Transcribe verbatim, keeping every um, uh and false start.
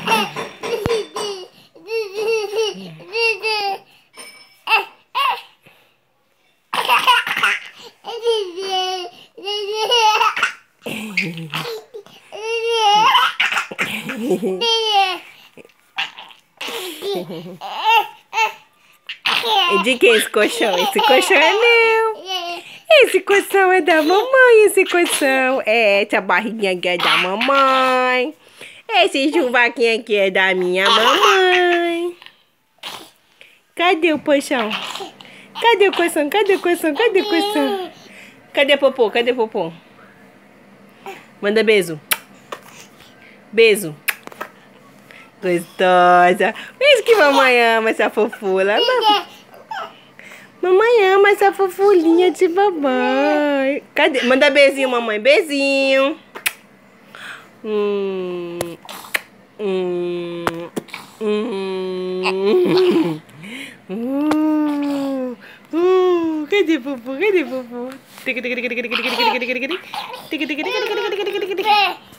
E de quem esse colchão? Esse colchão é meu. Esse colchão é da mamãe. Esse colchão é essa barriguinha aqui é da mamãe. Esse chuvaquinho aqui é da minha mamãe. Cadê o colchão? Cadê o colchão? Cadê o colchão? Cadê o colchão? Cadê o popô? Cadê o popô? Manda beijo. Beijo. Gostosa. Beijo que mamãe ama essa fofura. Mamãe ama essa fofulinha de mamãe. Cadê? Manda beijinho, mamãe. Beijinho. Hum. Hum. Hum. Hum. Hum. Cadê Fufu? Cadê Fufu?